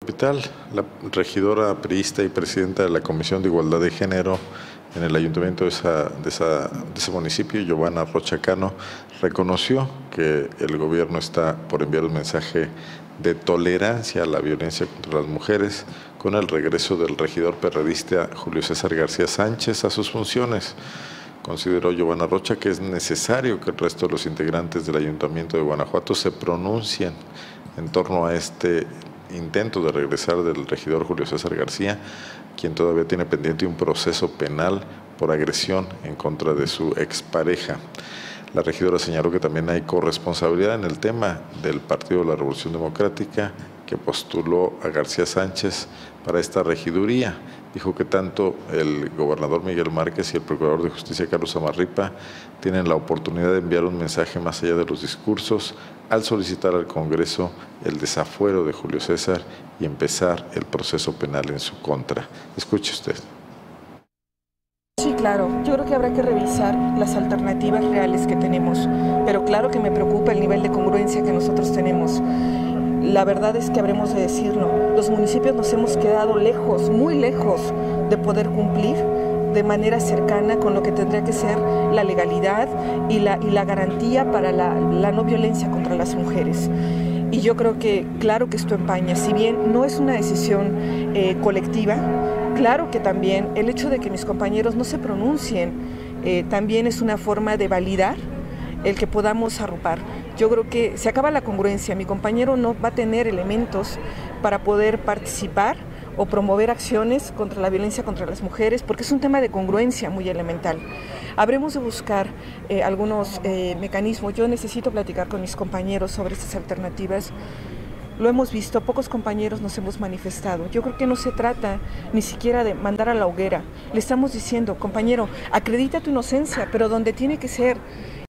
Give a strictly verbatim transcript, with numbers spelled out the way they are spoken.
Capital, la regidora priista y presidenta de la Comisión de Igualdad de Género en el ayuntamiento de, esa, de, esa, de ese municipio, Giovanna Rocha Cano, reconoció que el gobierno está por enviar un mensaje de tolerancia a la violencia contra las mujeres con el regreso del regidor perredista Julio César García Sánchez a sus funciones. Consideró Giovanna Rocha que es necesario que el resto de los integrantes del Ayuntamiento de Guanajuato se pronuncien en torno a este intento de regresar del regidor Julio César García, quien todavía tiene pendiente un proceso penal por agresión en contra de su expareja. La regidora señaló que también hay corresponsabilidad en el tema del Partido de la Revolución Democrática, que postuló a García Sánchez para esta regiduría. Dijo que tanto el gobernador Miguel Márquez y el procurador de justicia Carlos Amarripa tienen la oportunidad de enviar un mensaje más allá de los discursos al solicitar al Congreso el desafuero de Julio César y empezar el proceso penal en su contra. Escuche usted. Sí, claro. Yo creo que habrá que revisar las alternativas reales que tenemos, pero claro que me preocupa el nivel de congruencia que nosotros tenemos. La verdad es que habremos de decirlo, los municipios nos hemos quedado lejos, muy lejos de poder cumplir de manera cercana con lo que tendría que ser la legalidad y la, y la garantía para la, la no violencia contra las mujeres. Y yo creo que, claro que esto empaña, si bien no es una decisión eh, colectiva, claro que también el hecho de que mis compañeros no se pronuncien eh, también es una forma de validar el que podamos arropar. Yo creo que se acaba la congruencia, mi compañero no va a tener elementos para poder participar o promover acciones contra la violencia contra las mujeres, porque es un tema de congruencia muy elemental. Habremos de buscar eh, algunos eh, mecanismos. Yo necesito platicar con mis compañeros sobre estas alternativas. Lo hemos visto, pocos compañeros nos hemos manifestado. Yo creo que no se trata ni siquiera de mandar a la hoguera. Le estamos diciendo, compañero, acredita tu inocencia, pero donde tiene que ser.